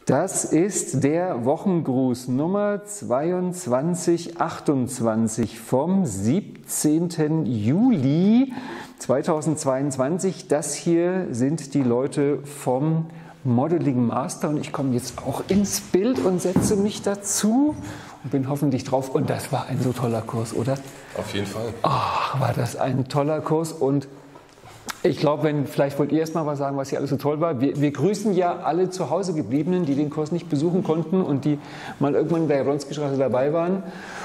Das ist der Wochengruß Nummer 2228 vom 17. Juli 2022. Das hier sind die Leute vom Modeling Master und ich komme jetzt auch ins Bild und setze mich dazu und bin hoffentlich drauf. Und das war ein so toller Kurs, oder? Auf jeden Fall. Ach, war das ein toller Kurs und ich glaube, vielleicht wollt ihr erst mal was sagen, was hier alles so toll war. Wir grüßen ja alle zu Hause Gebliebenen, die den Kurs nicht besuchen konnten und die mal irgendwann in der Jablonski-Straße dabei waren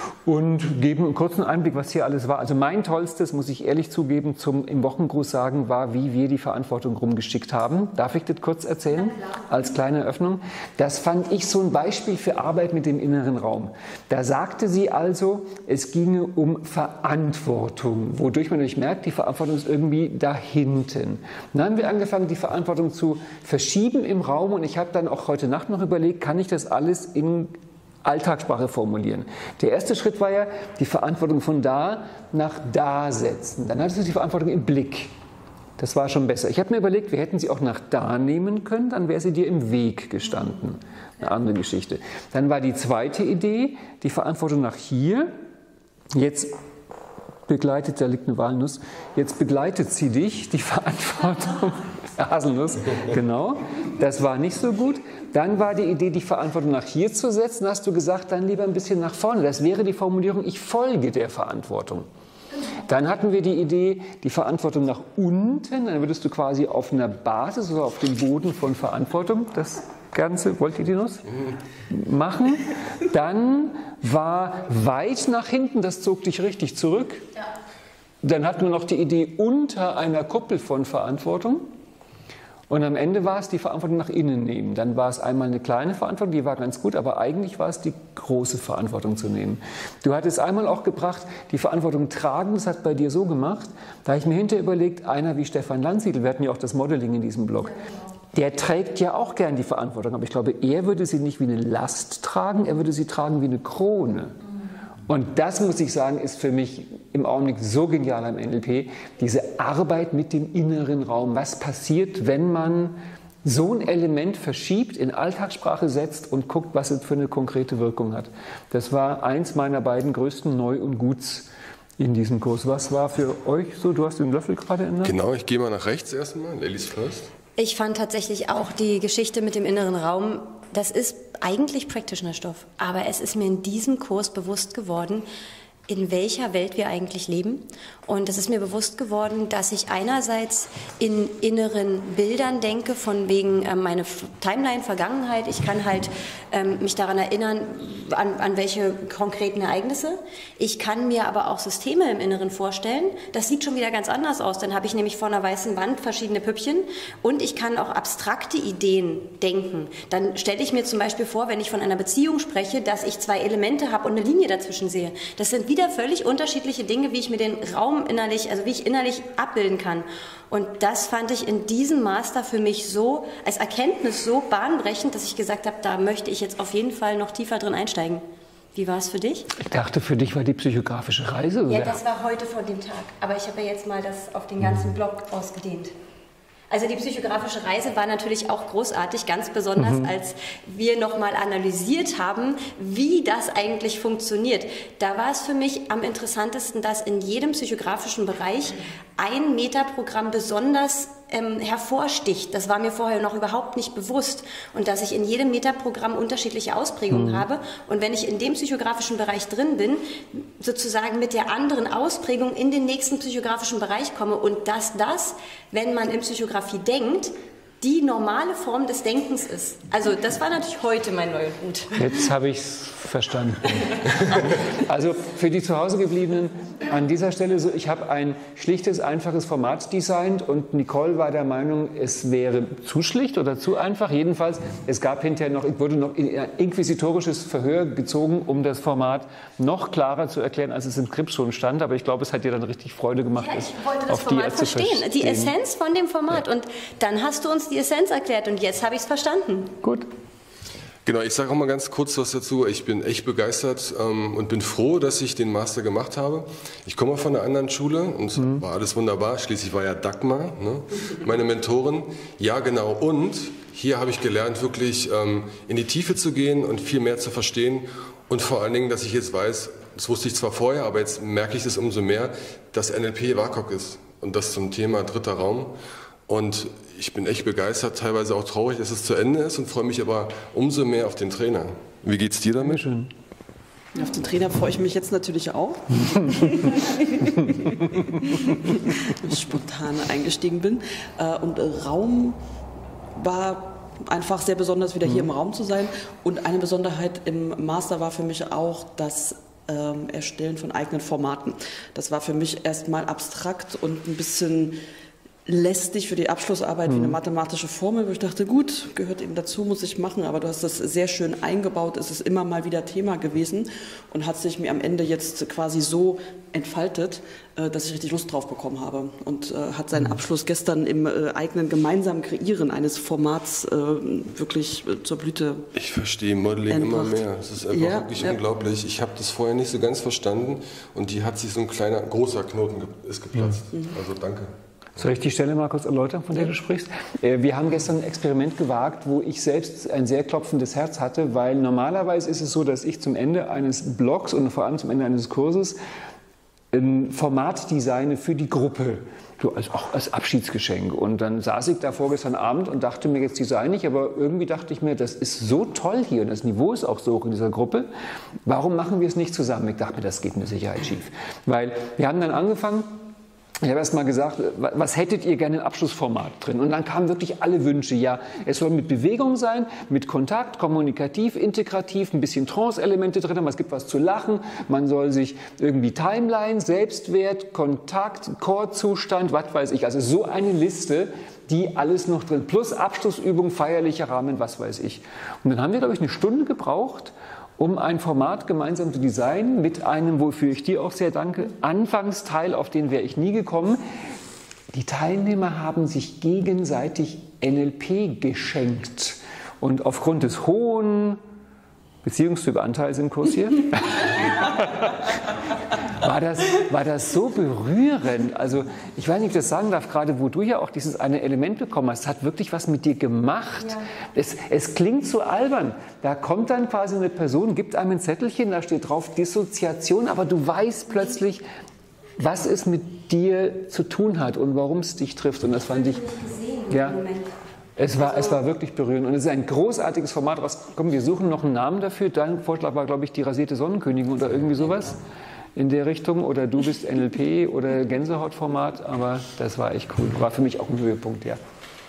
und geben einen kurzen Einblick, was hier alles war. Also mein Tollstes, muss ich ehrlich zugeben, im Wochengruß sagen, war, wie wir die Verantwortung rumgeschickt haben. Darf ich das kurz erzählen? Als kleine Eröffnung. Das fand ich so ein Beispiel für Arbeit mit dem inneren Raum. Da sagte sie also, es ginge um Verantwortung, wodurch man natürlich merkt, die Verantwortung ist irgendwie dahinten. Dann haben wir angefangen, die Verantwortung zu verschieben im Raum und ich habe dann auch heute Nacht noch überlegt, kann ich das alles in Alltagssprache formulieren. Der erste Schritt war ja, die Verantwortung von da nach da setzen. Dann hattest du die Verantwortung im Blick. Das war schon besser. Ich habe mir überlegt, wir hätten sie auch nach da nehmen können, dann wäre sie dir im Weg gestanden. Eine andere Geschichte. Dann war die zweite Idee, die Verantwortung nach hier. Jetzt begleitet, da liegt eine Walnuss, jetzt begleitet sie dich, die Verantwortung, Haselnuss, genau, das war nicht so gut. Dann war die Idee, die Verantwortung nach hier zu setzen, hast du gesagt, dann lieber ein bisschen nach vorne. Das wäre die Formulierung, ich folge der Verantwortung. Dann hatten wir die Idee, die Verantwortung nach unten, dann würdest du quasi auf einer Basis oder auf dem Boden von Verantwortung, das Ganze, wollt ihr die Nuss machen? Dann war weit nach hinten, das zog dich richtig zurück. Ja. Dann hatten wir noch die Idee unter einer Kuppel von Verantwortung. Und am Ende war es die Verantwortung nach innen nehmen. Dann war es einmal eine kleine Verantwortung, die war ganz gut, aber eigentlich war es die große Verantwortung zu nehmen. Du hattest einmal auch gebracht, die Verantwortung tragen, das hat bei dir so gemacht. Da habe ich mir hinterher überlegt, einer wie Stefan Landsiedel, wir hatten ja auch das Modeling in diesem Blog, der trägt ja auch gern die Verantwortung, aber ich glaube, er würde sie nicht wie eine Last tragen, er würde sie tragen wie eine Krone. Und das, muss ich sagen, ist für mich im Augenblick so genial am NLP, diese Arbeit mit dem inneren Raum. Was passiert, wenn man so ein Element verschiebt, in Alltagssprache setzt und guckt, was es für eine konkrete Wirkung hat. Das war eins meiner beiden größten Neu- und Guts in diesem Kurs. Was war für euch so? Du hast den Löffel gerade in der Hand. Genau, ich gehe mal nach rechts erstmal. Ladies first. Ich fand tatsächlich auch die Geschichte mit dem inneren Raum, das ist eigentlich Practitioner-Stoff, aber es ist mir in diesem Kurs bewusst geworden, in welcher Welt wir eigentlich leben. Und es ist mir bewusst geworden, dass ich einerseits in inneren Bildern denke, von wegen meine Timeline, Vergangenheit. Ich kann halt mich daran erinnern, an welche konkreten Ereignisse. Ich kann mir aber auch Systeme im Inneren vorstellen. Das sieht schon wieder ganz anders aus. Dann habe ich nämlich vor einer weißen Wand verschiedene Püppchen und ich kann auch abstrakte Ideen denken. Dann stelle ich mir zum Beispiel vor, wenn ich von einer Beziehung spreche, dass ich zwei Elemente habe und eine Linie dazwischen sehe. Das sind wieder völlig unterschiedliche Dinge, wie ich mir den Raum innerlich, also wie ich innerlich abbilden kann. Und das fand ich in diesem Master für mich so, als Erkenntnis so bahnbrechend, dass ich gesagt habe, da möchte ich jetzt auf jeden Fall noch tiefer drin einsteigen. Wie war es für dich? Ich dachte, für dich war die psychografische Reise. Ja, das war heute vor dem Tag. Aber ich habe ja jetzt mal das auf den ganzen Blog ausgedehnt. Also die psychografische Reise war natürlich auch großartig, ganz besonders, als wir nochmal analysiert haben, wie das eigentlich funktioniert. Da war es für mich am interessantesten, dass in jedem psychografischen Bereich ein Metaprogramm besonders hervorsticht. Das war mir vorher noch überhaupt nicht bewusst. Und dass ich in jedem Metaprogramm unterschiedliche Ausprägungen habe. Und wenn ich in dem psychografischen Bereich drin bin, sozusagen mit der anderen Ausprägung in den nächsten psychografischen Bereich komme und dass das, wenn man in Psychografie denkt, die normale Form des Denkens ist. Also das war natürlich heute mein neuer Hut. Jetzt habe ich es verstanden. Also für die Zuhausegebliebenen an dieser Stelle so, ich habe ein schlichtes, einfaches Format designt und Nicole war der Meinung, es wäre zu schlicht oder zu einfach. Jedenfalls, es gab hinterher noch, ich wurde noch in ein inquisitorisches Verhör gezogen, um das Format noch klarer zu erklären, als es im Skript schon stand. Aber ich glaube, es hat dir dann richtig Freude gemacht. Ja, ich wollte das Format verstehen, die Essenz von dem Format. Ja. Und dann hast du uns die Essenz erklärt und jetzt habe ich es verstanden. Gut. Genau, ich sage auch mal ganz kurz was dazu. Ich bin echt begeistert und bin froh, dass ich den Master gemacht habe. Ich komme von einer anderen Schule und war alles wunderbar. Schließlich war ja Dagmar, ne, meine Mentorin. Ja, genau. Und hier habe ich gelernt, wirklich in die Tiefe zu gehen und viel mehr zu verstehen. Und vor allen Dingen, dass ich jetzt weiß, das wusste ich zwar vorher, aber jetzt merke ich es umso mehr, dass NLP WAKOK ist. Und das zum Thema dritter Raum. Und ich bin echt begeistert, teilweise auch traurig, dass es zu Ende ist und freue mich aber umso mehr auf den Trainer. Wie geht's dir damit? Schön. Auf den Trainer freue ich mich jetzt natürlich auch. Ich spontan eingestiegen bin. Und Raum war einfach sehr besonders, wieder hier im Raum zu sein. Und eine Besonderheit im Master war für mich auch das Erstellen von eigenen Formaten. Das war für mich erstmal abstrakt und ein bisschen lästig für die Abschlussarbeit wie eine mathematische Formel, wo ich dachte, gut, gehört eben dazu, muss ich machen, aber du hast das sehr schön eingebaut, es ist immer mal wieder Thema gewesen und hat sich mir am Ende jetzt quasi so entfaltet, dass ich richtig Lust drauf bekommen habe und hat seinen Abschluss gestern im eigenen gemeinsamen Kreieren eines Formats wirklich zur Blüte Ich verstehe Modeling immer mehr, es ist einfach wirklich unglaublich. Ich habe das vorher nicht so ganz verstanden und die hat sich so ein großer Knoten ist geplatzt, also danke. Soll ich die Stelle mal kurz erläutern, von der du sprichst? Wir haben gestern ein Experiment gewagt, wo ich selbst ein sehr klopfendes Herz hatte, weil normalerweise ist es so, dass ich zum Ende eines Blogs und vor allem zum Ende eines Kurses ein Format designe für die Gruppe, so als Abschiedsgeschenk. Und dann saß ich da vorgestern Abend und dachte mir, jetzt designe ich, aber irgendwie dachte ich mir, das ist so toll hier und das Niveau ist auch so hoch in dieser Gruppe, warum machen wir es nicht zusammen? Ich dachte mir, das geht mit Sicherheit schief. Weil wir haben dann angefangen, ich habe erst mal gesagt, was hättet ihr gerne im Abschlussformat drin? Und dann kamen wirklich alle Wünsche. Ja, es soll mit Bewegung sein, mit Kontakt, kommunikativ, integrativ, ein bisschen Trance-Elemente drin haben. Es gibt was zu lachen. Man soll sich irgendwie Timeline, Selbstwert, Kontakt, Core-Zustand, was weiß ich. Also so eine Liste, die alles noch drin. Plus Abschlussübung, feierlicher Rahmen, was weiß ich. Und dann haben wir, glaube ich, eine Stunde gebraucht, um ein Format gemeinsam zu designen, mit einem, wofür ich dir auch sehr danke, Anfangsteil, auf den wäre ich nie gekommen. Die Teilnehmer haben sich gegenseitig NLP geschenkt. Und aufgrund des hohen Beziehungstyp-Anteils im Kurs hier, war das so berührend. Also ich weiß nicht, ob ich das sagen darf, gerade wo du ja auch dieses eine Element bekommen hast, hat wirklich was mit dir gemacht. Ja. Es klingt so albern. Da kommt dann quasi eine Person, gibt einem ein Zettelchen, da steht drauf Dissoziation, aber du weißt plötzlich, was es mit dir zu tun hat und warum es dich trifft. Und das fand ich... Ja. Es war wirklich berührend und es ist ein großartiges Format rausgekommen. Wir suchen noch einen Namen dafür. Dein Vorschlag war, glaube ich, die rasierte Sonnenkönigin oder irgendwie sowas in der Richtung. Oder du bist NLP oder Gänsehautformat. Aber das war echt cool. War für mich auch ein Höhepunkt, ja.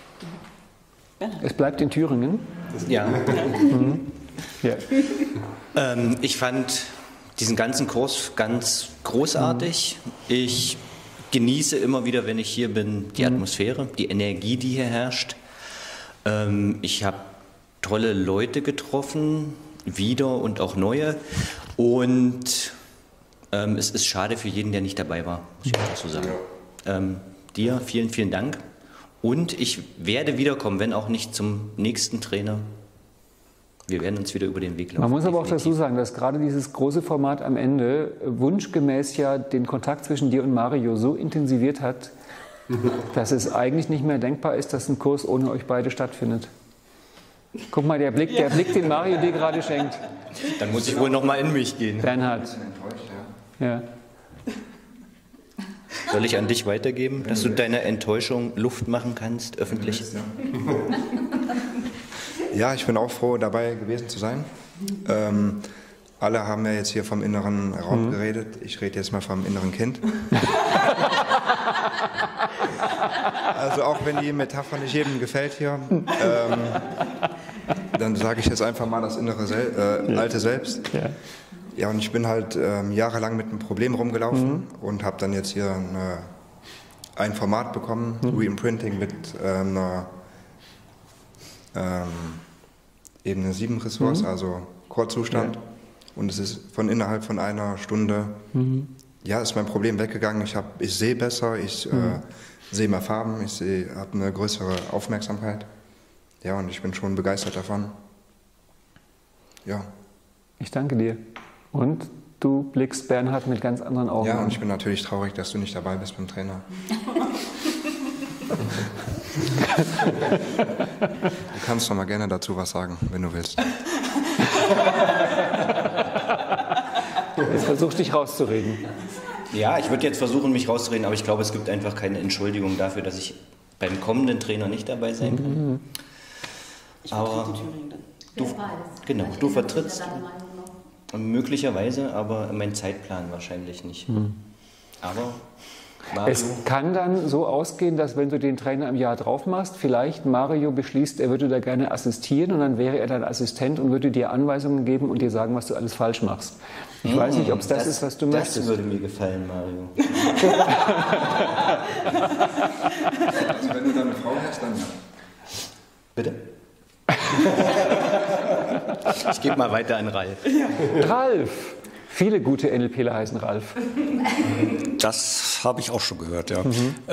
Es bleibt in Thüringen. Ja. Ja. Ich fand diesen ganzen Kurs ganz großartig. Ich genieße immer wieder, wenn ich hier bin, die Atmosphäre, die Energie, die hier herrscht. Ich habe tolle Leute getroffen, wieder und auch neue. Und es ist schade für jeden, der nicht dabei war, muss ich einfach so sagen. Dir vielen, vielen Dank. Und ich werde wiederkommen, wenn auch nicht zum nächsten Trainer. Wir werden uns wieder über den Weg laufen. Man muss aber auch dazu sagen, dass gerade dieses große Format am Ende wunschgemäß ja den Kontakt zwischen dir und Mario so intensiviert hat, dass es eigentlich nicht mehr denkbar ist, dass ein Kurs ohne euch beide stattfindet. Guck mal, der Blick, den Mario dir gerade schenkt. Dann muss ich wohl noch mal in mich gehen. Bernhard. Ja. Soll ich an dich weitergeben, dass du deiner Enttäuschung Luft machen kannst, öffentlich? Ja, ich bin auch froh, dabei gewesen zu sein. Alle haben ja jetzt hier vom inneren Raum geredet. Ich rede jetzt mal vom inneren Kind. Also auch wenn die Metapher nicht jedem gefällt hier, dann sage ich jetzt einfach mal das innere alte Selbst. Ja. Ja, und ich bin halt jahrelang mit einem Problem rumgelaufen und habe dann jetzt hier ein Format bekommen, Reimprinting mit einer Ebene 7 Ressource, also Core-Zustand. Ja. Und es ist innerhalb von einer Stunde, ist mein Problem weggegangen. Ich sehe besser, ich sehe mehr Farben, ich habe eine größere Aufmerksamkeit. Ja, und ich bin schon begeistert davon. Ja. Ich danke dir. Und du blickst Bernhard mit ganz anderen Augen an. Ja, und ich bin natürlich traurig, dass du nicht dabei bist beim Trainer. Du kannst doch mal gerne dazu was sagen, wenn du willst. Jetzt versuch dich rauszureden. Ja, ich würde jetzt versuchen, mich rauszureden, aber ich glaube, es gibt einfach keine Entschuldigung dafür, dass ich beim kommenden Trainer nicht dabei sein kann. Ich vertrete Thüringen dann. Genau, du vertrittst möglicherweise, aber mein Zeitplan wahrscheinlich nicht. Aber Mario. Es kann dann so ausgehen, dass wenn du den Trainer im Jahr drauf machst, vielleicht Mario beschließt, er würde da gerne assistieren und dann wäre er dein Assistent und würde dir Anweisungen geben und dir sagen, was du alles falsch machst. Ich weiß nicht, ob es das ist, was du möchtest. Das würde mir gefallen, Mario. Also wenn du dann eine Frau hast, dann ja. Bitte? Ich gebe mal weiter an Ralf. Ralf! Viele gute NLPler heißen Ralf. Das habe ich auch schon gehört, ja.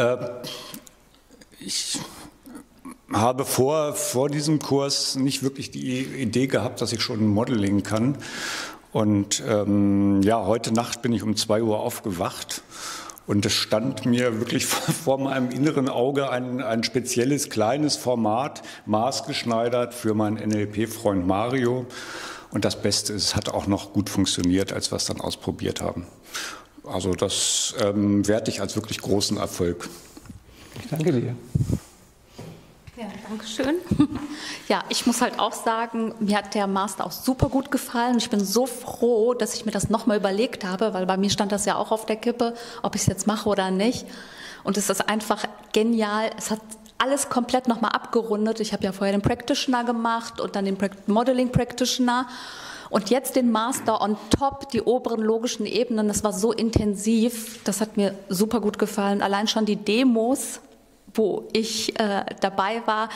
Ich habe vor diesem Kurs nicht wirklich die Idee gehabt, dass ich schon Modeling kann. Und ja, heute Nacht bin ich um 2 Uhr aufgewacht und es stand mir wirklich vor meinem inneren Auge ein spezielles kleines Format, maßgeschneidert für meinen NLP-Freund Mario. Und das Beste ist, es hat auch noch gut funktioniert, als wir es dann ausprobiert haben. Also das werte ich als wirklich großen Erfolg. Ich danke dir. Ja, danke schön. Ja, ich muss halt auch sagen, mir hat der Master auch super gut gefallen. Ich bin so froh, dass ich mir das nochmal überlegt habe, weil bei mir stand das ja auch auf der Kippe, ob ich es jetzt mache oder nicht. Und es ist einfach genial. Es hat alles komplett nochmal abgerundet. Ich habe ja vorher den Practitioner gemacht und dann den Modeling Practitioner und jetzt den Master on top, die oberen logischen Ebenen. Das war so intensiv, das hat mir super gut gefallen. Allein schon die Demos, wo ich dabei war.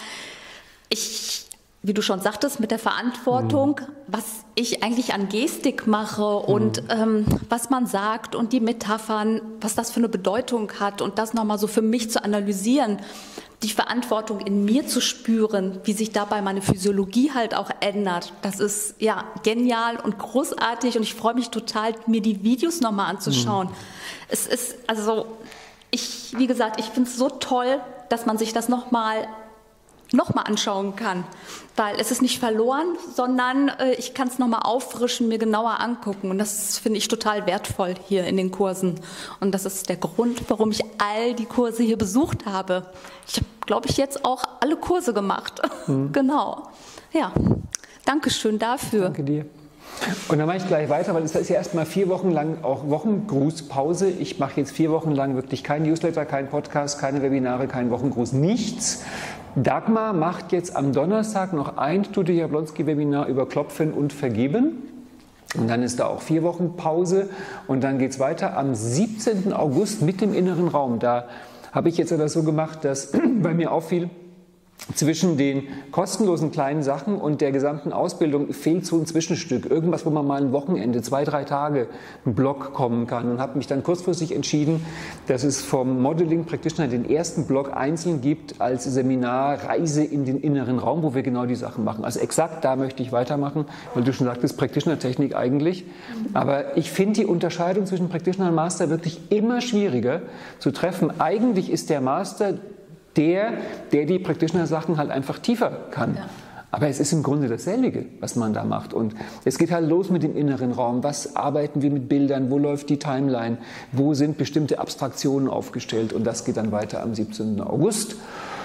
Wie du schon sagtest, mit der Verantwortung, was ich eigentlich an Gestik mache und was man sagt und die Metaphern, was das für eine Bedeutung hat und das nochmal so für mich zu analysieren, die Verantwortung in mir zu spüren, wie sich dabei meine Physiologie halt auch ändert. Das ist ja genial und großartig und ich freue mich total, mir die Videos nochmal anzuschauen. Es ist also, wie gesagt, ich finde es so toll, dass man sich das nochmal anschauen kann, weil es ist nicht verloren, sondern ich kann es nochmal auffrischen, mir genauer angucken und das finde ich total wertvoll hier in den Kursen und das ist der Grund, warum ich all die Kurse hier besucht habe. Ich habe, glaube ich, jetzt auch alle Kurse gemacht. Genau. Ja, danke schön dafür. Danke dir. Und dann mache ich gleich weiter, weil es ist ja erstmal 4 Wochen lang auch Wochengrußpause. Ich mache jetzt 4 Wochen lang wirklich kein Newsletter, kein Podcast, keine Webinare, kein Wochengruß, nichts. Dagmar macht jetzt am Donnerstag noch ein Studio Jablonski-Webinar über Klopfen und Vergeben. Und dann ist da auch 4 Wochen Pause und dann geht es weiter am 17. August mit dem inneren Raum. Da habe ich jetzt aber so gemacht, dass bei mir auffiel, zwischen den kostenlosen kleinen Sachen und der gesamten Ausbildung fehlt so ein Zwischenstück. Irgendwas, wo man mal ein Wochenende, 2, 3 Tage einen Block kommen kann. Und habe mich dann kurzfristig entschieden, dass es vom Modeling Practitioner den ersten Block einzeln gibt als Seminar Reise in den inneren Raum, wo wir genau die Sachen machen. Also exakt da möchte ich weitermachen, weil du schon sagtest, Practitioner-Technik eigentlich. Aber ich finde die Unterscheidung zwischen Practitioner und Master wirklich immer schwieriger zu treffen. Eigentlich ist der Master der die Practitioner-Sachen halt einfach tiefer kann. Ja. Aber es ist im Grunde dasselbe, was man da macht. Und es geht halt los mit dem inneren Raum. Was arbeiten wir mit Bildern? Wo läuft die Timeline? Wo sind bestimmte Abstraktionen aufgestellt? Und das geht dann weiter am 17. August.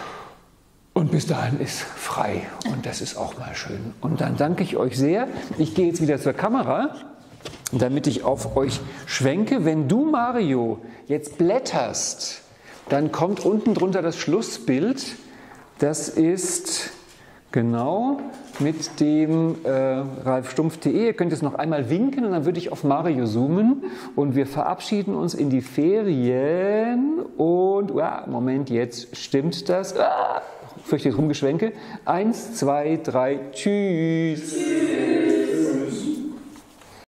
Und bis dahin ist frei. Und das ist auch mal schön. Und dann danke ich euch sehr. Ich gehe jetzt wieder zur Kamera, damit ich auf euch schwenke. Wenn du, Mario, jetzt blätterst, dann kommt unten drunter das Schlussbild. Das ist genau mit dem ralfstumpf.de. Ihr könnt jetzt noch einmal winken und dann würde ich auf Mario zoomen. Und wir verabschieden uns in die Ferien. Und, Moment, jetzt stimmt das. Fürchte ich rumgeschwenke. 1, 2, 3, tschüss.